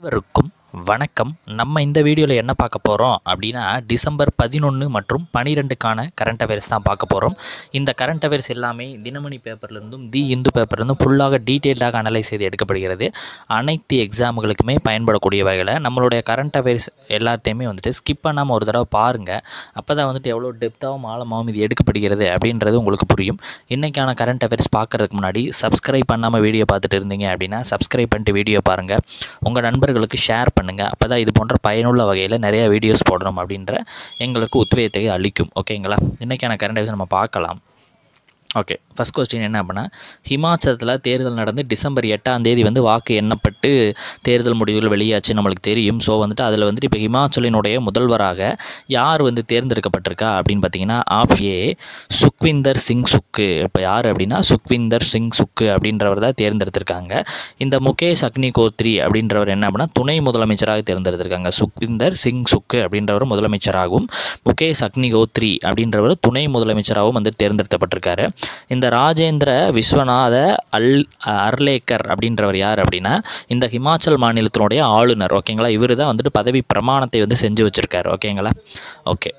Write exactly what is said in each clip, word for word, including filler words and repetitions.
அனைவருக்கும் வணக்கம். நம்ம இந்த வீடியோவில் என்ன பார்க்க போகிறோம் அப்படின்னா டிசம்பர் பதினொன்று மற்றும் பன்னிரெண்டுக்கான கரண்ட் அஃபேர்ஸ் தான் பார்க்க போகிறோம். இந்த கரண்ட் அஃபேர்ஸ் எல்லாமே தினமணி பேப்பர்லேருந்தும் தி இந்து பேப்பர்லேருந்தும் ஃபுல்லாக டீட்டெயில்டாக அனலைஸ் செய்து எடுக்கப்படுகிறது. அனைத்து எக்ஸாமுகளுக்குமே பயன்படக்கூடிய வகையில் நம்மளுடைய கரண்ட் அஃபேர்ஸ் எல்லாத்தையுமே வந்துட்டு ஸ்கிப் பண்ணாமல் ஒரு தடவை பாருங்கள். அப்போ தான் வந்துட்டு எவ்வளோ டெப்த்தாகவும் ஆழமாகவும் இது எடுக்கப்படுகிறது அப்படின்றது உங்களுக்கு புரியும். இன்றைக்கான கரண்ட் அஃபேர்ஸ் பார்க்குறதுக்கு முன்னாடி சப்ஸ்கிரைப் பண்ணாமல் வீடியோ பார்த்துட்டு இருந்தீங்க அப்படின்னா சப்ஸ்கிரைப் பண்ணிட்டு வீடியோ பாருங்கள். உங்கள் நண்பர்களுக்கு ஷேர் பண்ணுங்கள். அப்போ தான் இது போன்ற பயனுள்ள வகையில் நிறையா வீடியோஸ் போடணும் அப்படின்ற எங்களுக்கு உத்வேகத்தை அளிக்கும். ஓகேங்களா? இன்றைக்கான கரண்ட் அஃபேர்ஸ் நம்ம பார்க்கலாம். ஓகே, ஃபஸ்ட் கொஸ்டின் என்ன அப்படின்னா, ஹிமாச்சலத்தில் தேர்தல் நடந்து டிசம்பர் எட்டாம் தேதி வந்து வாக்கு எண்ணப்பட்டு தேர்தல் முடிவுகள் வெளியாச்சு நம்மளுக்கு தெரியும். ஸோ வந்துட்டு அதில் வந்துட்டு இப்போ ஹிமாச்சலினுடைய முதல்வராக யார் வந்து தேர்ந்தெடுக்கப்பட்டிருக்கா அப்படின்னு பார்த்தீங்கன்னா ஆப்ஷன் ஏ சுக்விந்தர் சிங் சுக்கு. இப்போ யார் அப்படின்னா சுக்விந்தர் சிங் சுக்கு அப்படின்றவர் தான் தேர்ந்தெடுத்திருக்காங்க. இந்த முகேஷ் அக்னிகோத்ரி அப்படின்றவர் என்ன அப்படின்னா துணை முதலமைச்சராக தேர்ந்தெடுத்திருக்காங்க. சுக்விந்தர் சிங் சுக்கு அப்படின்றவர் முதலமைச்சராகவும் முகேஷ் அக்னிகோத்ரி அப்படின்றவர் துணை முதலமைச்சராகவும் வந்து தேர்ந்தெடுக்கப்பட்டிருக்காரு. இந்த ராஜேந்திர விஸ்வநாத அல் அர்லேக்கர் அப்படின்றவர் யார் அப்படின்னா இந்த ஹிமாச்சல் மாநிலத்தினுடைய ஆளுநர். ஓகேங்களா? இவர் தான் வந்துட்டு பதவி பிரமாணத்தை வந்து செஞ்சு வச்சுருக்காரு. ஓகேங்களா? ஓகே,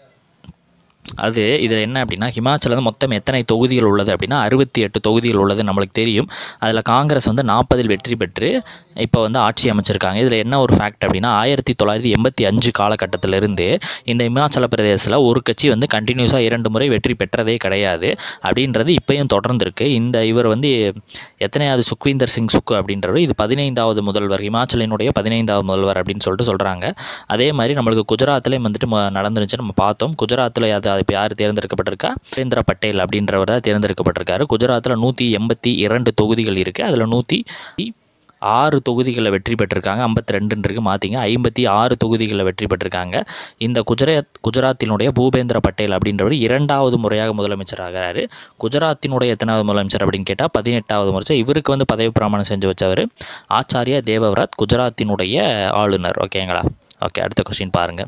அது இதில் என்ன அப்படின்னா ஹிமாச்சலில் வந்து மொத்தம் எத்தனை தொகுதிகள் உள்ளது அப்படின்னா அறுபத்தி எட்டு தொகுதிகள் உள்ளது நம்மளுக்கு தெரியும். அதில் காங்கிரஸ் வந்து நாற்பதில் வெற்றி பெற்று இப்போ வந்து ஆட்சி அமைச்சிருக்காங்க. இதில் என்ன ஒரு ஃபேக்ட் அப்படின்னா ஆயிரத்தி தொள்ளாயிரத்தி எண்பத்தி அஞ்சு காலகட்டத்திலிருந்து இந்த இமாச்சல பிரதேசத்தில் ஒரு கட்சி வந்து கண்டினியூஸாக இரண்டு முறை வெற்றி பெற்றதே கிடையாது அப்படின்றது இப்போயும் தொடர்ந்துருக்கு. இந்த இவர் வந்து எத்தனையாவது சுக்விந்தர் சிங் சுக்கு அப்படின்றவர் இது பதினைந்தாவது முதல்வர், ஹிமாச்சலினுடைய பதினைந்தாவது முதல்வர் அப்படின்னு சொல்லிட்டு சொல்கிறாங்க. அதே மாதிரி நம்மளுக்கு குஜராத்லேயும் வந்துட்டு நடந்துருச்சு, நம்ம பார்த்தோம். குஜராத்தில் அது இப்போ யார் தேர்ந்தெடுக்கப்பட்டிருக்கா? சுரேந்திர பட்டேல் அப்படின்றவர் தான் தேர்ந்தெடுக்கப்பட்டிருக்காரு. குஜராத்தில் நூற்றி எண்பத்தி இரண்டு தொகுதிகள் இருக்குது. அதில் நூற்றி ஆறு தொகுதிகளில் வெற்றி பெற்றிருக்காங்க. ஐம்பத்தி ரெண்டுன்னு இருக்குது மாற்றிங்க, ஐம்பத்தி ஆறு தொகுதிகளில் வெற்றி பெற்றிருக்காங்க. இந்த குஜராத் குஜராத்தினுடைய பூபேந்திர பட்டேல் அப்படின்றவர் இரண்டாவது முறையாக முதலமைச்சராகிறாரு. குஜராத்தினுடைய எத்தனாவது முதலமைச்சர் அப்படின்னு கேட்டால் பதினெட்டாவது முறை. இவருக்கு வந்து பதவி பிரமாணம் செஞ்சு வச்சவர் ஆச்சாரியா தேவவ்ரத், குஜராத்தினுடைய ஆளுநர். ஓகேங்களா? ஓகே, அடுத்த கொஸ்டின் பாருங்கள்.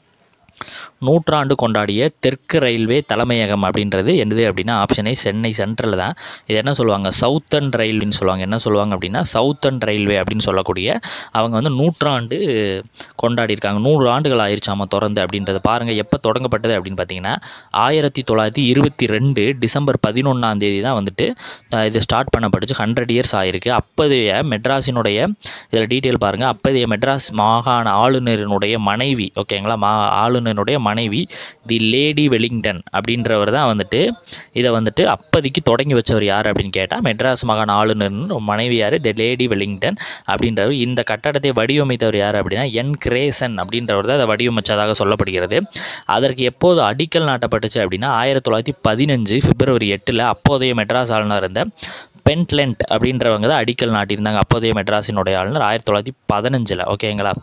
நூற்றாண்டு கொண்டாடிய தெற்கு ரயில்வே தலைமையகம் அப்படின்றது என்னது அப்படின்னா ஆப்ஷன் ஏ சென்னை சென்ட்ரல் தான். இது என்ன சொல்லுவாங்க? சவுத்தர்ன் ரயில்வேன்னு சொல்லுவாங்க. என்ன சொல்லுவாங்க அப்படின்னா சவுத்தர்ன் ரயில்வே அப்படின்னு சொல்லக்கூடிய அவங்க வந்து நூற்றாண்டு கொண்டாடி இருக்காங்க. நூறு ஆண்டுகள் ஆயிடுச்சாமல் திறந்து அப்படின்றது பாருங்கள். எப்போ தொடங்கப்பட்டது அப்படின்னு பார்த்தீங்கன்னா ஆயிரத்தி தொள்ளாயிரத்தி இருபத்தி ரெண்டு டிசம்பர் பதினொன்றாம் தேதி தான் வந்துட்டு இது ஸ்டார்ட் பண்ணப்பட்டுச்சு. ஹண்ட்ரட் இயர்ஸ் ஆகிருக்கு. அப்போதைய மெட்ராஸினுடைய இதில் டீட்டெயில் பாருங்கள். அப்போதைய மெட்ராஸ் மாகாண ஆளுநரினுடைய மனைவி, ஓகேங்களா, மா ஆளுநர் னுடைய மனைவி தி லேடி வெலிங்டன் அப்படின்றவர் தான் வந்துட்டு இதை வந்துட்டு அப்போதைக்கு தொடங்கி வச்சவர் யார் அப்படின்னு கேட்டால் மெட்ராஸ் மாகாண ஆளுநர் மனைவி யார்? தி லேடி வெலிங்டன் அப்படின்றவர். இந்த கட்டடத்தை வடிவமைத்தவர் யார் அப்படின்னா என் கிரேசன் அப்படின்றவர் தான் அதை வடிவமைச்சதாக சொல்லப்படுகிறது. அதற்கு எப்போது அடிக்கல் நாட்டப்பட்டுச்சு அப்படின்னா ஆயிரத்தி தொள்ளாயிரத்தி பதினஞ்சு பிப்ரவரி எட்டில் அப்போதைய மெட்ராஸ் ஆளுநர் இருந்த பென்ட்லெண்ட் அப்படின்றவங்க தான் அடிக்கல் நாட்டியிருந்தாங்க. அப்போதைய மெட்ராஸினுடைய ஆளுநர் ஆயிரத்தி தொள்ளாயிரத்தி பதினஞ்சில். ஓகேங்களா?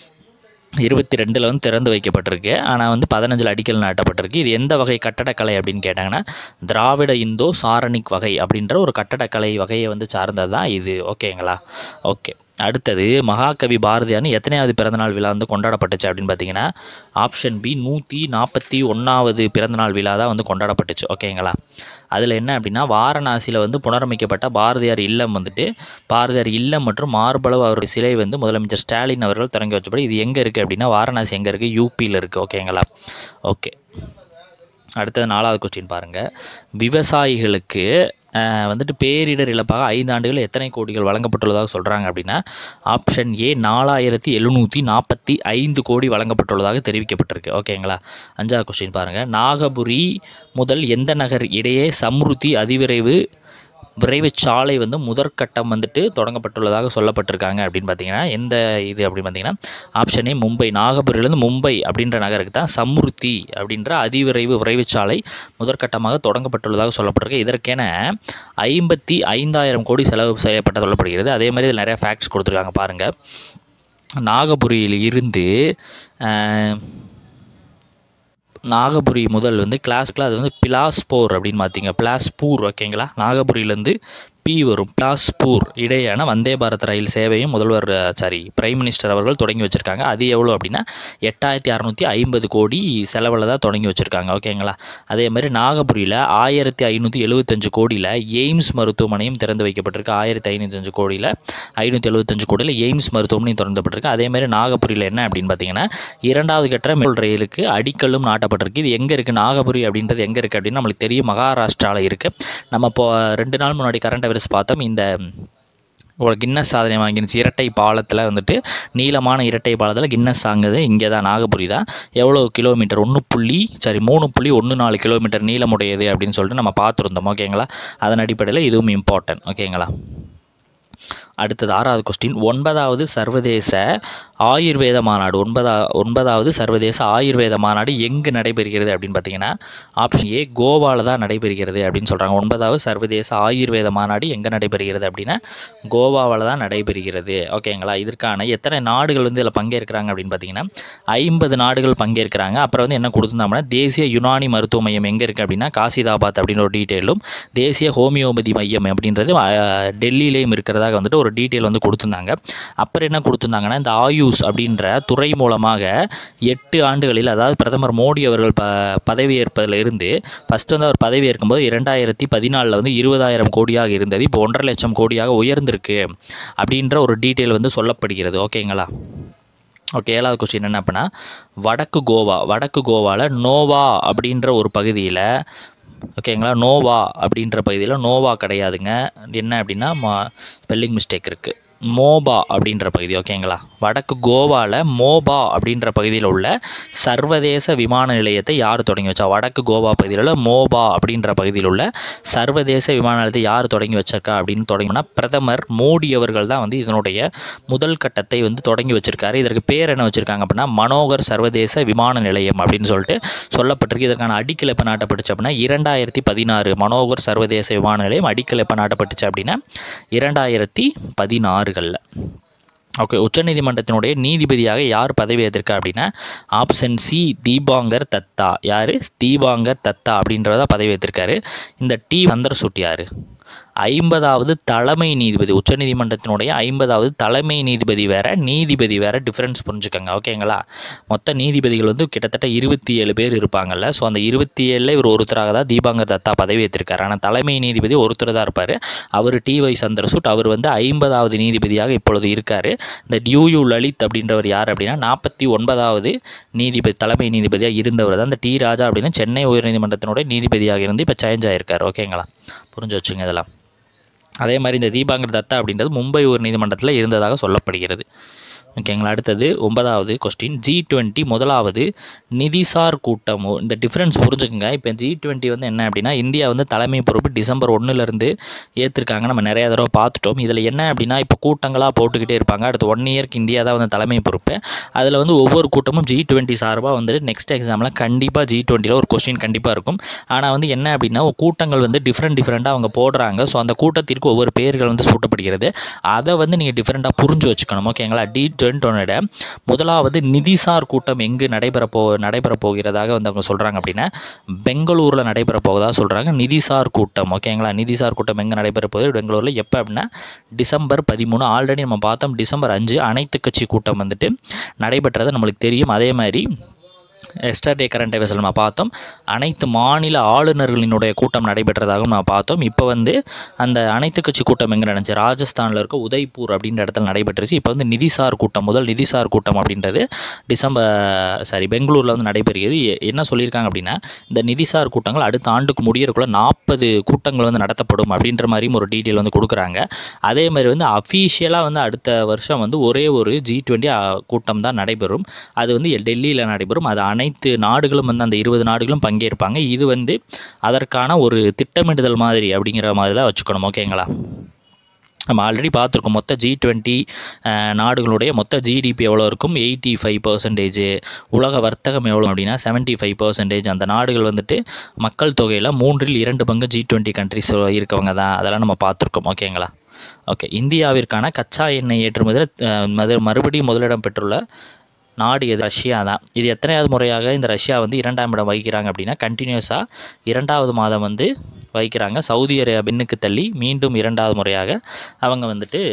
இருபத்தி ரெண்டில் வந்து திறந்து வைக்கப்பட்டிருக்கு. ஆனால் வந்து பதினஞ்சில் அடிக்கல் நாட்டப்பட்டிருக்கு. இது எந்த வகை கட்டடக்கலை அப்படின்னு கேட்டாங்கன்னா திராவிட இந்தோ சாரணிக் வகை அப்படின்ற ஒரு கட்டடக்கலை வகையை வந்து சார்ந்தது தான் இது. ஓகேங்களா? ஓகே, அடுத்தது மகாகவி பாரதியார் எத்தனையாவது பிறந்தநாள் விழா வந்து கொண்டாடப்பட்டுச்சு அப்படின்னு பார்த்தீங்கன்னா ஆப்ஷன் பி நூற்றி நாற்பத்தி ஒன்றாவது பிறந்தநாள் விழா தான் வந்து கொண்டாடப்பட்டுச்சு. ஓகேங்களா? அதில் என்ன அப்படின்னா வாரணாசியில் வந்து புனரமைக்கப்பட்ட பாரதியார் இல்லம் வந்துட்டு பாரதியார் இல்லம் மற்றும் மார்பளவு அவருடைய சிலை வந்து முதலமைச்சர் ஸ்டாலின் அவர்கள் தொடங்கி வச்சபடி இது எங்கே இருக்குது அப்படின்னா வாரணாசி எங்கே இருக்குது? யூபியில் இருக்குது. ஓகேங்களா? ஓகே, அடுத்தது நாலாவது கொஸ்டின் பாருங்கள். விவசாயிகளுக்கு வந்துட்டு பேரிடர் இழப்பாக ஐந்து ஆண்டுகள் எத்தனை கோடிகள் வழங்கப்பட்டுள்ளதாக சொல்கிறாங்க அப்படின்னா ஆப்ஷன் ஏ நாலாயிரத்தி எழுநூற்றி நாற்பத்தி ஐந்து கோடி வழங்கப்பட்டுள்ளதாக தெரிவிக்கப்பட்டிருக்கு. ஓகேங்களா? அஞ்சாவது கொஸ்டின் பாருங்கள். நாகபுரி முதல் எந்த நகர் இடையே சம்ருத்தி அதிவிரைவு விரைவு சாலை வந்து முதற்கட்டம் வந்துட்டு தொடங்கப்பட்டுள்ளதாக சொல்லப்பட்டிருக்காங்க அப்படின்னு பார்த்தீங்கன்னா எந்த இது அப்படின்னு பார்த்தீங்கன்னா ஆப்ஷன் ஏ மும்பை. நாகபுரியிலேருந்து மும்பை அப்படின்ற நகருக்கு தான் சம்ருத்தி அப்படின்ற அதிவிரைவு விரைவு சாலை முதற்கட்டமாக தொடங்கப்பட்டுள்ளதாக சொல்லப்பட்டிருக்கு. இதற்கென ஐம்பத்தி ஐந்தாயிரம் கோடி செலவு செய்யப்பட்ட சொல்லப்படுகிறது. அதே மாதிரி இதில் நிறையா ஃபேக்ட்ஸ் கொடுத்துருக்காங்க பாருங்கள். நாகபுரியில் இருந்து நாகபுரி முதல் வந்து கிளாஸ்க்குள்ள அது வந்து பிலாஸ்போர் அப்படின்னு பார்த்தீங்க பிலாஸ்பூர். ஓகேங்களா? நாகபுரியிலேருந்து பி வரும் பிலாஸ்பூர் இடையேயான வந்தே பாரத் ரயில் சேவையும் முதல்வர் சாரி பிரைம் மினிஸ்டர் அவர்கள் தொடங்கி வச்சுருக்காங்க. அது எவ்வளோ அப்படின்னா எட்டாயிரத்தி அறநூற்றி ஐம்பது கோடி செலவில் தான் தொடங்கி வச்சுருக்காங்க. ஓகேங்களா. அதே மாதிரி நாகபுரியில் ஆயிரத்தி ஐநூற்றி எழுபத்தஞ்சு கோடியில் எய்ம்ஸ் மருத்துவமனையும் திறந்து வைக்கப்பட்டிருக்கு. ஆயிரத்தி ஐநூற்றி அஞ்சு கோடியில் ஐநூற்றி எழுபத்தஞ்சு கோடியில் எய்ம்ஸ் மருத்துவமனையும் திறந்துப்பட்டிருக்கு. அதே மாதிரி நாகபுரியில் என்ன அப்படின்னு பார்த்தீங்கன்னா இரண்டாவது கட்ட மெட்ரோ ரயிலுக்கு அடிக்கல்லும் நாட்டப்பட்டிருக்கு. இது எங்கே இருக்குது, நாகபுரி அப்படின்றது எங்கே இருக்குது அப்படின்னு நம்மளுக்கு தெரியும், மகாராஷ்டிராவில் இருக்குது. நம்ம இப்போ ரெண்டு நாள் முன்னாடி கரண்ட் அஃபேர்ஸ் பார்த்தோம். இந்த ஒரு கின்னஸ் சாதனை வாங்கிருச்சு இரட்டை பாலத்தில் வந்துட்டு, நீளமான இரட்டை பாலத்தில் கின்னஸ் ஆகுது இங்கே தான், நாகபுரி தான். எவ்வளோ கிலோமீட்டர், ஒன்று புள்ளி சரி மூணு புள்ளி ஒன்று நாலு கிலோமீட்டர் நீளமுடையது அப்படின்னு சொல்லிட்டு நம்ம பார்த்துருந்தோம். ஓகேங்களா. அதன் அடிப்படையில் இதுவும் இம்பார்ட்டன்ட். ஓகேங்களா. அடுத்தது ஆறாவது கொஸ்டின், ஒன்பதாவது சர்வதேச ஆயுர்வேத மாநாடு ஒன்பதா ஒன்பதாவது சர்வதேச ஆயுர்வேத மாநாடு எங்கு நடைபெறுகிறது அப்படின்னு பார்த்தீங்கன்னா ஆப்ஷன் ஏ கோவாவில் தான் நடைபெறுகிறது அப்படின்னு சொல்கிறாங்க. ஒன்பதாவது சர்வதேச ஆயுர்வேத மாநாடு எங்கே நடைபெறுகிறது அப்படின்னா கோவாவில் தான் நடைபெறுகிறது. ஓகேங்களா. இதற்கான எத்தனை நாடுகள் வந்து இதில் பங்கேற்கிறாங்க அப்படின்னு பார்த்தீங்கன்னா ஐம்பது நாடுகள் பங்கேற்கிறாங்க. அப்புறம் வந்து என்ன கொடுத்துருந்தோம்னா தேசிய யுனானி மருத்துவ மையம் எங்கே இருக்குது அப்படின்னா காசிதாபாத் அப்படின்னு ஒரு டீட்டெயிலும், தேசிய ஹோமியோபதி மையம் அப்படின்றது டெல்லியிலையும் இருக்கிறதாக வந்துட்டு ஒரு டீட்டெயில் வந்து கொடுத்துருந்தாங்க. அப்புறம் என்ன கொடுத்துருந்தாங்கன்னா இந்த ஆயுஷ் அப்படின்ற துறை மூலமாக எட்டு ஆண்டுகளில், அதாவது பிரதமர் மோடி அவர்கள் ப பதவியேற்பதில் இருந்து ஃபஸ்ட்டு வந்து அவர் பதவி ஏற்கும்போது இரண்டாயிரத்தி பதினாலில் வந்து இருபதாயிரம் கோடியாக இருந்தது, இப்போ ஒன்றரை லட்சம் கோடியாக உயர்ந்திருக்கு அப்படின்ற ஒரு டீட்டெயில் வந்து சொல்லப்படுகிறது. ஓகேங்களா. ஓகே. ஏழாவது கொஸ்டின் என்ன அப்படின்னா வடக்கு கோவா வடக்கு கோவாவில் நோவா அப்படின்ற ஒரு பகுதியில், ஓகேங்களா, நோவா அப்படின்ற பகுதியில் நோவா கிடையாதுங்க, என்ன அப்படின்னா மா ஸ்பெல்லிங் மிஸ்டேக் இருக்குது, மோபா அப்படின்ற பகுதி. ஓகேங்களா. வடக்கு கோவாவில் மோபா அப்படின்ற பகுதியில் உள்ள சர்வதேச விமான நிலையத்தை யார் தொடங்கி வச்சா, வடக்கு கோவா பகுதியில் உள்ள மோபா அப்படின்ற பகுதியில் உள்ள சர்வதேச விமான நிலையத்தை யார் தொடங்கி வச்சிருக்கா அப்படின்னு தொடங்கினா பிரதமர் மோடி அவர்கள் தான் வந்து இதனுடைய முதல் கட்டத்தை வந்து தொடங்கி வச்சிருக்காரு. இதற்கு பேர் என்ன வச்சுருக்காங்க அப்படின்னா மனோகர் சர்வதேச விமான நிலையம் அப்படின்னு சொல்லிட்டு சொல்லப்பட்டிருக்கு. இதற்கான அடிக்கல் எப்போ நாட்டப்பட்டுச்சு அப்படின்னா இரண்டாயிரத்தி பதினாறு மனோகர் சர்வதேச விமான நிலையம் அடிக்கல் எப்போ நாட்டப்பட்டுச்சு அப்படின்னா இரண்டாயிரத்தி பதினாறு. ஓகே. உச்சநீதிமன்றத்தினுடைய நீதிபதியாக யார் பதவி ஏற்றிருக்கா அப்படின்னா ஆப்ஷன் சி தீபாங்கர் தத்தா. யார்? தீபாங்கர் தத்தா அப்படின்றத பதவி ஏற்றிருக்காரு. இந்த டி சந்திரசூட் யார்? ஐம்பதாவது தலைமை நீதிபதி. உச்சநீதிமன்றத்தினுடைய ஐம்பதாவது தலைமை நீதிபதி வேறு, நீதிபதி வேறு, டிஃப்ரென்ஸ் புரிஞ்சுக்கோங்க. ஓகேங்களா. மொத்த நீதிபதிகள் வந்து கிட்டத்தட்ட இருபத்தி ஏழு பேர் இருப்பாங்கள்ல. ஸோ அந்த இருபத்தி ஏழில் இவர் ஒருத்தராக தான் தீபாங்கர் தத்தா பதவி ஏற்றிருக்காரு. ஆனால் தலைமை நீதிபதி ஒருத்தர் தான் இருப்பார், அவர் டி ஒய் சந்திரசூட். அவர் வந்து ஐம்பதாவது நீதிபதியாக இப்பொழுது இருக்கார். இந்த யூ லலித் அப்படின்றவர் யார் அப்படின்னா நாற்பத்தி ஒன்பதாவது நீதிபதி தலைமை நீதிபதியாக இருந்தவர் தான். இந்த டி ராஜா அப்படின்னா சென்னை உயர்நீதிமன்றத்தினுடைய நீதிபதியாக இருந்து இப்போ சேஞ்ச் ஆகியிருக்கார். ஓகேங்களா. புரிஞ்சு வச்சுங்க இதெல்லாம். அதே மாதிரி இந்த தீபாங்கர் தத்தா அப்படின்றது மும்பை உயர் நீதிமன்றத்தில் இருந்ததாக சொல்லப்படுகிறது. ஓகேங்களா. அடுத்தது ஒன்பதாவது கொஸ்டின், ஜி டுவெண்ட்டி முதலாவது நிதிசார் கூட்டம். இந்த டிஃப்ரென்ஸ் புரிஞ்சுக்குங்க. இப்போ ஜி டுவெண்ட்டி வந்து என்ன அப்படின்னா இந்தியா வந்து தலைமை பொறுப்பு டிசம்பர் ஒன்றுலேருந்து ஏற்றிருக்காங்க, நம்ம நிறையா தடவை பார்த்துட்டோம். இதில் என்ன அப்படின்னா இப்போ கூட்டங்களாக போட்டுக்கிட்டே இருப்பாங்க. அடுத்து ஒன் இயர்க்கு இந்தியா தான் வந்து தலைமை பொறுப்பு. அதில் வந்து ஒவ்வொரு கூட்டமும் ஜி டுவெண்ட்டி சார்பாக வந்துட்டு நெக்ஸ்ட் எக்ஸாமில் கண்டிப்பாக ஜி டுவெண்ட்டியில் ஒரு கொஸ்டின் கண்டிப்பாக இருக்கும். ஆனால் வந்து என்ன அப்படின்னா கூட்டங்கள் வந்து டிஃப்ரெண்ட் டிஃப்ரெண்ட்டாக அவங்க போடுறாங்க. ஸோ அந்த கூட்டத்திற்கு ஒவ்வொரு பேர்கள் வந்து சூட்டப்படுகிறது. அதை வந்து நீங்கள் டிஃப்ரெண்ட்டாக புரிஞ்சு வச்சுக்கணும். ஓகேங்களா. டி டுவெண்ட்டி முதலாவது நிதிசார் கூட்டம் எங்கு நடைபெற போ நடைபெற போகிறதாக வந்து அவங்க சொல்கிறாங்க அப்படின்னா பெங்களூரில் நடைபெற போவதாக சொல்கிறாங்க நிதிசார் கூட்டம். ஓகேங்களா. நிதிசார் கூட்டம் எங்கே நடைபெற போகுது பெங்களூரில் எப்போ அப்படின்னா டிசம்பர் பதிமூணு. ஆல்ரெடி நம்ம பார்த்தோம் டிசம்பர் அஞ்சு அனைத்து கட்சி கூட்டம் வந்துட்டு நடைபெற்றதை நம்மளுக்கு தெரியும். அதே மாதிரி எஸ்டர்டே கரண்ட் அஃபேர்ஸில் நம்ம பார்த்தோம் அனைத்து மாநில ஆளுநர்களினுடைய கூட்டம் நடைபெற்றதாகவும் நம்ம பார்த்தோம். இப்போ வந்து அந்த அனைத்து கட்சி கூட்டம் எங்கே நடந்துச்சு, ராஜஸ்தானில் இருக்க உதய்பூர் அப்படின்ற இடத்துல நடைபெற்றுச்சு. இப்போ வந்து நிதிசார் கூட்டம், முதல் நிதிசார் கூட்டம் அப்படின்றது டிசம்பர் சாரி பெங்களூரில் வந்து நடைபெறுகிறது. என்ன சொல்லியிருக்காங்க அப்படின்னா இந்த நிதிசார் கூட்டங்கள் அடுத்த ஆண்டுக்கு முடியறக்குள்ள நாற்பது கூட்டங்கள் வந்து நடத்தப்படும் அப்படின்ற மாதிரியும் ஒரு டீட்டெயில் வந்து கொடுக்குறாங்க. அதே மாதிரி வந்து அஃபீஷியலாக வந்து அடுத்த வருஷம் வந்து ஒரே ஒரு ஜி டுவெண்ட்டி கூட்டம் தான் நடைபெறும். அது வந்து டெல்லியில் நடைபெறும். அது அனைத்து நாடுகளும் வந்து அந்த இருபது நாடுகளும் பங்கேற்பாங்க. இது வந்து அதற்கான ஒரு திட்டமிடுதல் மாதிரி அப்படிங்கிற மாதிரி தான் வச்சுக்கணும். ஓகேங்களா. நம்ம ஆல்ரெடி பார்த்துருக்கோம் மொத்த ஜி டுவெண்ட்டி நாடுகளுடைய மொத்த ஜிடிபி எவ்வளோ இருக்கும், எயிட்டி ஃபைவ் பர்சன்டேஜ். உலக வர்த்தகம் எவ்வளோ அப்படின்னா செவன்ட்டி ஃபைவ் பர்சன்டேஜ். அந்த நாடுகள் வந்துட்டு மக்கள் தொகையில் மூன்றில் இரண்டு பங்கு ஜி டுவெண்ட்டி கண்ட்ரிஸ் இருக்கவங்க தான். அதெல்லாம் நம்ம பார்த்துருக்கோம். ஓகேங்களா. ஓகே. இந்தியாவிற்கான கச்சா எண்ணெய் ஏற்றுமதியில் மறு மறுபடியும் முதலிடம் பெற்றுள்ள நாடு எது? ரஷ்யா தான். இது எத்தனையாவது முறையாக இந்த ரஷ்யா வந்து இரண்டாம் இடம் வகிக்கிறாங்க அப்படின்னா கண்டினியூஸாக இரண்டாவது மாதம் வந்து வகிக்கிறாங்க. சவுதி அரேபியா பின்னுக்கு தள்ளி மீண்டும் இரண்டாவது முறையாக அவங்க வந்துட்டு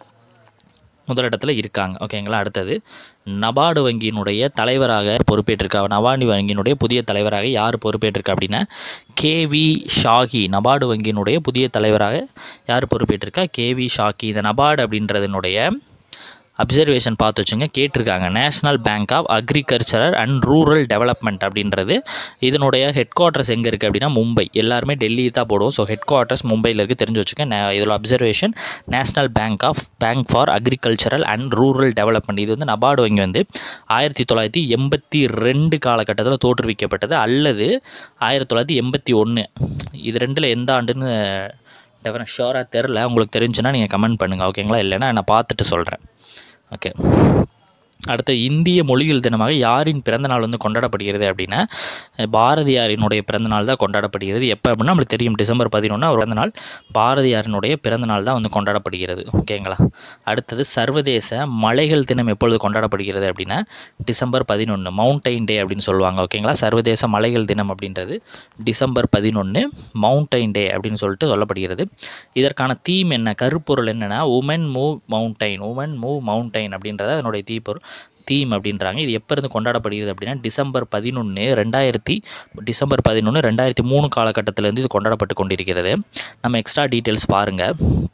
முதலிடத்தில் இருக்காங்க. ஓகேங்களா. அடுத்தது நபார்டு வங்கியினுடைய தலைவராக பொறுப்பேற்றிருக்கா நபார்டு வங்கியினுடைய புதிய தலைவராக யார் பொறுப்பேற்றிருக்கா அப்படின்னா கேவி ஷாகி. நபார்டு வங்கியினுடைய புதிய தலைவராக யார் பொறுப்பேற்றிருக்கா? கேவி ஷாகி. இந்த நபார்டு அப்படின்றதுனுடைய அப்சர்வேஷன் பார்த்து வச்சுங்க, கேட்டிருக்காங்க. National bank of agricultural and rural development அப்படின்றது இதனுடைய ஹெட் குவார்ட்டர்ஸ் எங்கே இருக்குது அப்படின்னா மும்பை. எல்லாருமே டெல்லி தான் போடுவோம். ஸோ ஹெட் குவார்ட்டர்ஸ் மும்பையில் இருக்குது, தெரிஞ்சு வச்சுக்கோங்க. இதில் observation national bank of bank for agricultural and rural development. இது வந்து நபார்டு வங்கி வந்து ஆயிரத்தி தொள்ளாயிரத்தி எண்பத்தி ரெண்டு காலகட்டத்தில் தோற்றுவிக்கப்பட்டது அல்லது ஆயிரத்தி தொள்ளாயிரத்தி எண்பத்தி ஒன்று இது ரெண்டில் எந்த ஆண்டுன்னு டெஃபரெண்ட் ஷோராக தெரில. உங்களுக்கு தெரிஞ்சுன்னா நீங்கள் கமெண்ட் பண்ணுங்கள். ஓகேங்களா. இல்லைன்னா நான் பார்த்துட்டு சொல்கிறேன். ஓகே. அடுத்த இந்திய மொழிகள் தினமாக யாரின் பிறந்தநாள் வந்து கொண்டாடப்படுகிறது அப்படின்னா பாரதியாரினுடைய பிறந்தநாள் தான் கொண்டாடப்படுகிறது. எப்போ அப்படின்னா நம்மளுக்கு தெரியும், டிசம்பர் பதினொன்று அவர் பிறந்தநாள். பாரதியாரினுடைய பிறந்தநாள் தான் வந்து கொண்டாடப்படுகிறது. ஓகேங்களா. அடுத்தது சர்வதேச மலைகள் தினம் எப்பொழுது கொண்டாடப்படுகிறது அப்படின்னா டிசம்பர் பதினொன்று, மவுண்டைன் டே அப்படின்னு சொல்லுவாங்க. ஓகேங்களா. சர்வதேச மலைகள் தினம் அப்படின்றது டிசம்பர் பதினொன்று, மவுண்டைன் டே அப்படின்னு சொல்லிட்டு சொல்லப்படுகிறது. இதற்கான தீம் என்ன, கருப்பொருள் என்னென்னா woman move mountain, woman move mountain அப்படின்றத அதனுடைய தீப்பொருள் தீம் அப்படின்றாங்க. இது எப்போ இருந்து கொண்டாடப்படுகிறது அப்படின்னா டிசம்பர் பதினொன்று ரெண்டாயிரத்தி டிசம்பர் பதினொன்று ரெண்டாயிரத்தி மூணு காலகட்டத்திலேருந்து இது கொண்டாடப்பட்டு கொண்டிருக்கிறது. நம்ம எக்ஸ்ட்ரா டீட்டெயில்ஸ் பாருங்கள்.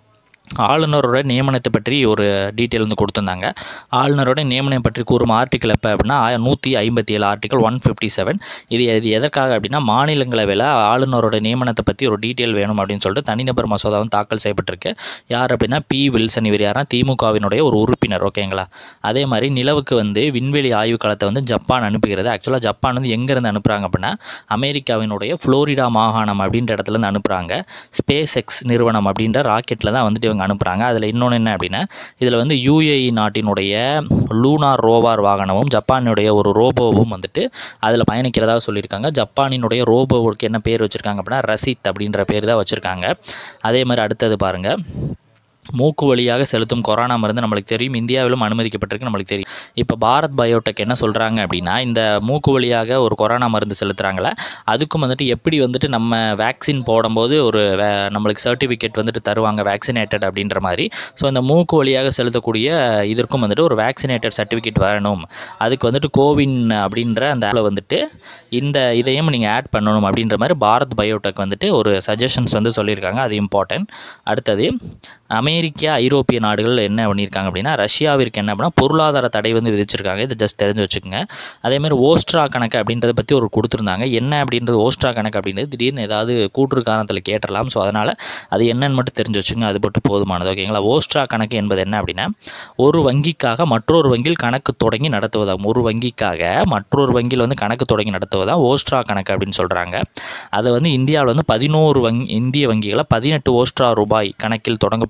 ஆளுநரோட நியமனத்தை பற்றி ஒரு டீட்டெயில் வந்து கொடுத்துருந்தாங்க. ஆளுநரோட நியமனம் பற்றி கூறும் ஆர்டிக்கல் எப்போ அப்படின்னா நூற்றி ஐம்பத்தி ஏழு ஆர்டிக்கல் ஒன் ஃபிஃப்டி செவன். இது இது எதற்காக அப்படின்னா மாநிலங்களவையில் ஆளுநரோட நியமனத்தை பற்றி ஒரு டீட்டெயில் வேணும் அப்படின்னு சொல்லிட்டு தனிநபர் மசோதா வந்து தாக்கல் செய்யப்பட்டிருக்கு. யார் அப்படின்னா பி வில்சன். இவர் யாருன்னா திமுகவினுடைய ஒரு உறுப்பினர். ஓகேங்களா. அதே மாதிரி நிலவுக்கு வந்து விண்வெளி ஆய்வு களத்தை வந்து ஜப்பான் அனுப்புகிறது. ஆக்சுவலாக ஜப்பான் வந்து எங்கேருந்து அனுப்புகிறாங்க அப்படின்னா அமெரிக்காவினுடைய ஃப்ளோரிடா மாகாணம் அப்படின்ற இடத்துலேருந்து அனுப்புகிறாங்க. ஸ்பேஸ் எக்ஸ் நிறுவனம் அப்படின்ற ராக்கெட்டில் தான் வந்துட்டு அனுப்புகிறாங்க. அதில் இன்னொன்று என்ன அப்படின்னா இதில் வந்து யூஏஇ நாட்டினுடைய லூனார் ரோவர் வாகனமும் ஜப்பானுடைய ஒரு ரோபோவும் வந்துட்டு அதில் பயணிக்கிறதா சொல்லியிருக்காங்க. ஜப்பானினுடைய ரோபோவுக்கு என்ன பேர் வச்சுருக்காங்க அப்படின்னா ரசித் அப்படின்ற பேர் தான் வச்சுருக்காங்க. அதே மாதிரி அடுத்தது பாருங்கள், மூக்கு வழியாக செலுத்தும் கொரோனா மருந்து நம்மளுக்கு தெரியும், இந்தியாவிலும் அனுமதிக்கப்பட்டிருக்கு நம்மளுக்கு தெரியும். இப்போ பாரத் பயோடெக் என்ன சொல்கிறாங்க அப்படின்னா இந்த மூக்கு வழியாக ஒரு கொரோனா மருந்து செலுத்துகிறாங்களே அதுக்கும் வந்துட்டு எப்படி வந்துட்டு நம்ம வேக்சின் போடும்போது ஒரு வே நம்மளுக்கு சர்டிஃபிகேட் வந்துட்டு தருவாங்க வேக்சினேட்டட் அப்படின்ற மாதிரி. ஸோ இந்த மூக்கு வழியாக செலுத்தக்கூடிய இதற்கும் வந்துட்டு ஒரு வேக்சினேட்டட் சர்டிஃபிகேட் வரணும். அதுக்கு வந்துட்டு கோவின் அப்படின்ற அந்த ஆப்பில் வந்துட்டு இந்த இதையும் நீங்கள் ஆட் பண்ணணும் அப்படின்ற மாதிரி பாரத் பயோடெக் வந்துட்டு ஒரு சஜஷன்ஸ் வந்து சொல்லியிருக்காங்க. அது இம்பார்ட்டன்ட். அடுத்தது அமெரிக்கா ஐரோப்பிய நாடுகள் என்ன பண்ணியிருக்காங்க அப்படின்னா ரஷ்யாவிற்கு என்ன அப்படின்னா பொருளாதார தடை வந்து விதிச்சிருக்காங்க. இதை ஜஸ்ட் தெரிஞ்சு வச்சுக்கோங்க. அதேமாதிரி ஓஸ்ட்ரா கணக்கு அப்படின்றத பற்றி ஒரு கொடுத்துருந்தாங்க. என்ன அப்படின்றது ஓஸ்ட்ரா கணக்கு அப்படின்றது திடீர்னு ஏதாவது கூற்று காரணத்தில் கேட்டலாம். ஸோ அதனால் அது என்னன்னு மட்டும் தெரிஞ்சு வச்சுங்க, அது மட்டும் போதுமானது. ஓகேங்களா. ஓஸ்ட்ரா கணக்கு என்பது என்ன அப்படின்னா ஒரு வங்கிக்காக மற்றொரு வங்கியில் கணக்கு தொடங்கி நடத்துவதாகும். ஒரு வங்கிக்காக மற்றொரு வங்கியில் வந்து கணக்கு தொடங்கி நடத்துவதான் ஓஸ்ட்ரா கணக்கு அப்படின்னு சொல்கிறாங்க. அதை வந்து இந்தியாவில் வந்து பதினோரு வங்கி இந்திய வங்கிகளை பதினெட்டு ஓஸ்ட்ரா ரூபாய் கணக்கில் தொடங்கப்படும்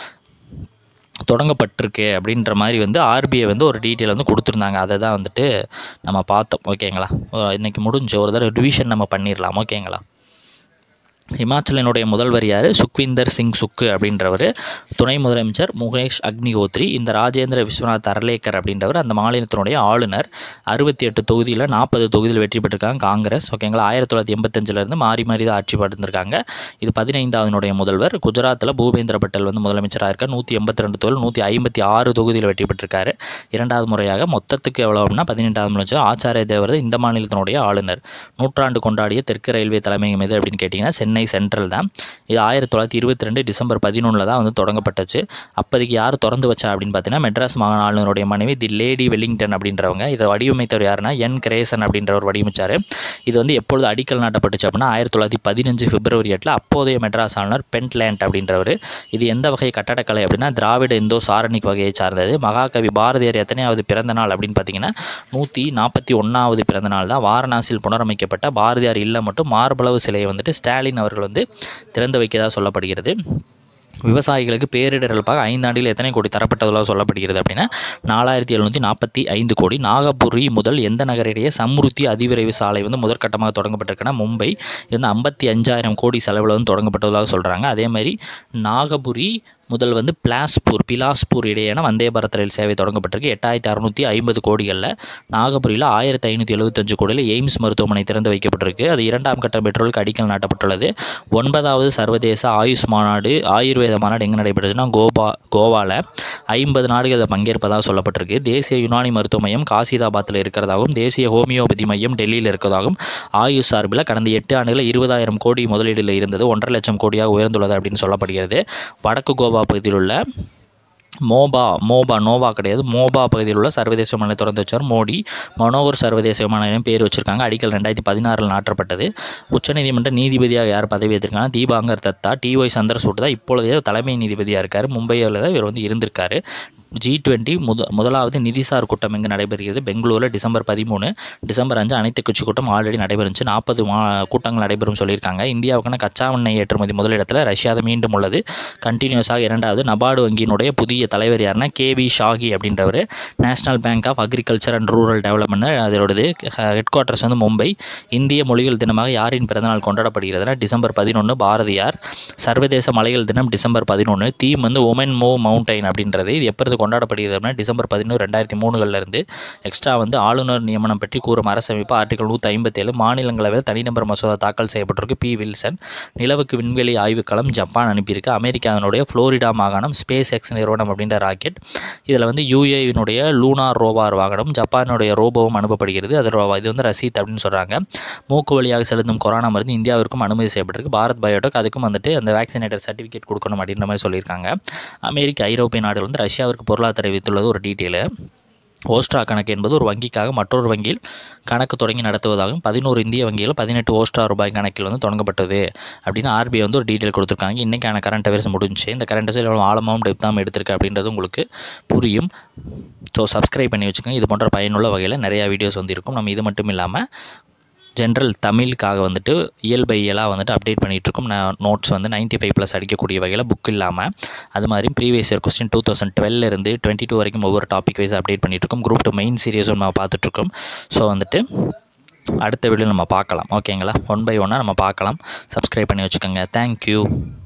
தொடங்கப்பட்டிருக்கு அப்படின்ற மாதிரி வந்து ஆர்பிஐ வந்து ஒரு டீட்டெயில் வந்து கொடுத்துருந்தாங்க. அதை தான் வந்துட்டு நம்ம பார்த்தோம். ஓகேங்களா. இன்றைக்கி முடிஞ்ச ஒரு தடவை ரிவிஷன் நம்ம பண்ணிடலாம். ஓகேங்களா. ஹிமாச்சலினுடைய முதல்வர் யார்? சுக்விந்தர் சிங் சுக்கு அப்படின்றவர். துணை முதலமைச்சர் முகேஷ் அக்னிஹோத்ரி. இந்த ராஜேந்திர விஸ்வநாத் அர்லேக்கர் அப்படின்றவர் அந்த மாநிலத்தினுடைய ஆளுநர். அறுபத்தி எட்டு தொகுதியில் நாற்பது தொகுதியில் வெற்றி பெற்றிருக்காங்க காங்கிரஸ். ஓகேங்களா. ஆயிரத்தி தொள்ளாயிரத்தி எண்பத்தஞ்சிலேருந்து மாறி மாறி தான் ஆட்சி படுத்திருக்காங்க. இது பதினைந்தாவதுனுடைய முதல்வர். குஜராத்தில் பூபேந்திர பட்டேல் வந்து முதலமைச்சராக இருக்கார். நூற்றி எண்பத்தி ரெண்டு தொகுதியில் நூற்றி ஐம்பத்தி ஆறு தொகுதியில் வெற்றி பெற்றிருக்காரு. இரண்டாவது முறையாக மொத்தத்துக்கு எவ்வளோ அப்படின்னா பதினெட்டாவது முதலமைச்சர் ஆச்சாரிய தேவரது இந்த மாநிலத்தினுடைய ஆளுநர். நூற்றாண்டு கொண்டாடிய தெற்கு ரயில்வே தலைமையகம் எது அப்படின்னு கேட்டிங்கன்னா சென்னை சென்ட்ரல் தான். இது ஆயிரத்தி தொள்ளாயிரத்தி இருபத்தி ரெண்டு டிசம்பர் பதினொன்றில் தான் வந்து தொடங்கப்பட்டுச்சு. அப்போதைக்கு யார் திறந்து வச்சா அப்படின்னு பார்த்தீங்கன்னா மெட்ராஸ் மாகாண ஆளுநருடைய மனைவி தி லேடி வெல்லிங்டன் அப்படின்றவங்க. இதை வடிவமைத்தவர் யாருன்னா என் கிரேசன் அப்படின்றவர் வடிவமைச்சார். இது வந்து எப்பொழுது அடிக்கல் நாட்டப்பட்டுச்சு அப்படின்னா ஆயிரத்தி தொள்ளாயிரத்தி பதினஞ்சு பிப்ரவரி எட்டில் அப்போதைய மெட்ராஸ் ஆளுநர் பென்ட்லேண்ட் அப்படின்றவர். இது எந்த வகை கட்டடக்கலை அப்படின்னா திராவிட இந்தோ சாரணிக் வகையை சார்ந்தது. மகாகவி பாரதியார் எத்தனையாவது பிறந்த நாள் அப்படின்னு பார்த்தீங்கன்னா நூற்றி நாற்பத்தி ஒன்றாவது பிறந்த நாள் தான். வாரணாசியில் புனரமைக்கப்பட்ட பாரதியார் இல்லம் மற்றும் மார்பளவு சிலையை வந்துட்டு ஸ்டாலின் அவர்கள் வந்து திறந்து வைக்கதாக சொல்லப்படுகிறது. விவசாயிகளுக்கு பேரிடர்களுக்காக ஐந்தாண்டில் எத்தனை கோடி தரப்பட்டதாக சொல்லப்படுகிறது அப்படின்னா நாலாயிரத்தி எழுநூற்றி நாற்பத்தி ஐந்து கோடி. நாகபுரி முதல் எந்த நகரிடையே சம்ருத்தி அதிவிரைவு சாலை வந்து முதற்கட்டமாக தொடங்கப்பட்டிருக்குன்னா மும்பை. இது வந்து ஐம்பத்தி அஞ்சாயிரம் கோடி செலவில் வந்து தொடங்கப்பட்டதாக சொல்கிறாங்க. அதே மாதிரி நாகபுரி முதல் வந்து பிலாஸ்பூர் பிலாஸ்பூர் இடையேயான வந்தே பாரத் ரயில் சேவை தொடங்கப்பட்டிருக்கு. எட்டாயிரத்தி அறுநூற்றி ஐம்பது கோடிகளில் நாகபுரியில் ஆயிரத்தி ஐநூற்றி எழுபத்தஞ்சு கோடியில் எய்ம்ஸ் மருத்துவமனை திறந்து வைக்கப்பட்டிருக்கு. அது இரண்டாம் கட்ட மெட்ரோலுக்கு அடிக்கல் நாட்டப்பட்டுள்ளது. ஒன்பதாவது சர்வதேச ஆயுஷ் மாநாடு ஆயுர்வேத மாநாடு எங்கே நடைபெற்றுச்சுன்னா கோவா கோவாவில் ஐம்பது நாடுகள் அதை பங்கேற்பதாக சொல்லப்பட்டிருக்கு. தேசிய யுனானி மருத்துவ மையம் காசிதாபாத்தில் இருக்கிறதாகவும் தேசிய ஹோமியோபதி மையம் டெல்லியில் இருக்கிறதாகவும் ஆயுஷ் சார்பில் கடந்த எட்டு ஆண்டுகளில் இருபதாயிரம் கோடி முதலீடில் இருந்தது ஒன்றரை லட்சம் கோடியாக உயர்ந்துள்ளது அப்படின்னு சொல்லப்படுகிறது. வடக்கு கோவா பகுதியில் உள்ள மோபா மோபா நோவா கிடையாது மோபா பகுதியில் உள்ள சர்வதேச விமானத்தை திறந்து வச்சார் மோடி. மனோகர் சர்வதேச விமான நிலையம் பேர் வச்சிருக்காங்க. அடிக்கல் ரெண்டாயிரத்தி பதினாறில் நாட்டப்பட்டது. உச்சநீதிமன்ற நீதிபதியாக யார் பதவி ஏற்றிருக்காங்க? தீபாங்கர் தத்தா. டி ஒய் சந்திரசூட் தான் இப்பொழுதே தலைமை நீதிபதியாக இருக்கார். மும்பையில் தான் இவர் வந்து இருந்திருக்காரு. ஜி டுவெண்ட்டி முத முதலாவது நிதிசார் கூட்டம் இங்கு நடைபெறுகிறது. பெங்களூரில் டிசம்பர் பதிமூணு டிசம்பர் அஞ்சு அனைத்து கட்சி கூட்டம் ஆல்ரெடி நடைபெறுச்சு. நாற்பது மா கூட்டங்கள் நடைபெறும் சொல்லியிருக்காங்க. இந்தியாவுக்கான கச்சா எண்ணெய் ஏற்றுமதி முதலிடத்தில் ரஷ்யா மீண்டும் உள்ளது. கண்டினியூஸாக இரண்டாவது. நபார்டு வங்கியினுடைய புதிய தலைவர் யாருன்னா கே வி ஷாகி அப்படின்றவர். National bank of agriculture and rural development அதோடது ஹெட் குவார்ட்டர்ஸ் வந்து மும்பை. இந்திய மொழிகள் தினமாக யாரின் பிறந்தநாள் கொண்டாடப்படுகிறதுனா டிசம்பர் பதினொன்று பாரதியார். சர்வதேச மலைகள் தினம் டிசம்பர் பதினொன்று. தீம் வந்து ஒமன் மூவ் மவுண்டைன் அப்படின்றது. இது எப்பொழுது கொண்டாடப்படுகிறது அப்படின்னா டிசம்பர் பதினொன்று ரெண்டாயிரத்தி மூணுகள்ல இருந்து. எக்ஸ்ட்ரா வந்து ஆளுநர் நியமனம் பற்றி கூறும் அரசமைப்பு ஆர்டிகல் நூற்றி ஐம்பத்தி ஏழு. மாநிலங்களவையில் தனிநபர் மசோதா தாக்கல் செய்யப்பட்டிருக்கு. P Wilson. நிலவுக்கு விண்வெளி ஆய்வுக்களம் ஜப்பான் அனுப்பியிருக்கு. அமெரிக்காவினுடைய ஃப்ளோரிடா மாகாணம் ஸ்பேஸ் எக்ஸ் நிறுவனம் அப்படின்ற ராக்கெட். இதில் வந்து யூஏவினுடைய லூனார் ரோவார் வாகனம் ஜப்பானுடைய ரோபோவும் அனுப்பப்படுகிறது. அது இது வந்து ரசீத் அப்படின்னு சொல்கிறாங்க. மூக்கு வழியாக செலுத்தும் கொரோனா மருந்து இந்தியாவிற்கும் அனுமதி செய்யப்பட்டிருக்கு. பாரத் பயோடெக் அதுக்கும் வந்துட்டு அந்த வேக்சினேட்டர் சர்டிஃபிகேட் கொடுக்கணும் அப்படின்ற மாதிரி சொல்லியிருக்காங்க. அமெரிக்க ஐரோப்பிய நாடுகள் வந்து ரஷ்யாவிற்கு பொருளாதார அறிவித்துள்ளது ஒரு டீட்டெயிலு. ஓஸ்ட்ரா கணக்கு என்பது ஒரு வங்கிக்காக மற்றொரு வங்கியில் கணக்கு தொடங்கி நடத்துவதாகவும் பதினோரு இந்திய வங்கிகள் பதினெட்டு ஓஸ்ட்ரா ரூபாய் கணக்கில் வந்து தொடங்கப்பட்டது அப்படின்னு ஆர்பிஐ வந்து ஒரு டீட்டெயில் கொடுத்துருக்காங்க. இன்றைக்கான கரண்ட் அஃபேர்ஸ் முடிஞ்சு. இந்த கரண்ட் அஃபேர்ஸ் எவ்வளோ ஆழமாகவும் டெப்த்தாகவும் எடுத்திருக்கு அப்படின்றது உங்களுக்கு புரியும். ஸோ சப்ஸ்கிரைப் பண்ணி வச்சுக்கோங்க. இது போன்ற பயனுள்ள வகையில் நிறையா வீடியோஸ் வந்து இருக்கும். நம்ம இது மட்டும் இல்லாமல் ஜென்ரல் தமிழுக்காக வந்துட்டு இயல் பை இயலாக வந்துட்டு அப்டேட் பண்ணிகிட்ருக்கோம். நான் நோட்ஸ் வந்து நைன்ட்டி ஃபைவ் ப்ளஸ் அடிக்கக்கூடிய வகையில் புக் இல்லாமல் அது மாதிரி previous year question two thousand டுவெல்லேருந்து டுவெண்ட்டி டூ வரைக்கும் ஒவ்வொரு டாபிக் வைஸ் அப்டேட் பண்ணிகிட்ருக்கோம். குரூப் டூ மெயின் சீரியஸும் நம்ம பார்த்துட்ருக்கோம். ஸோ வந்துட்டு அடுத்த வீடியோ நம்ம பார்க்கலாம். ஓகேங்களா? ஒன் பை ஒன்னாக நம்ம பார்க்கலாம். சப்ஸ்கிரைப் பண்ணி வச்சுக்கோங்க. தேங்க்யூ.